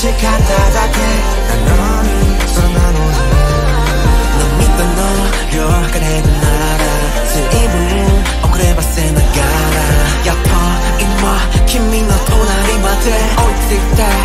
しかっただけなのにそれなのに넌 믿어 노력을 해도 나라随分遅ればせながらやっぱ今君の隣まで追いついた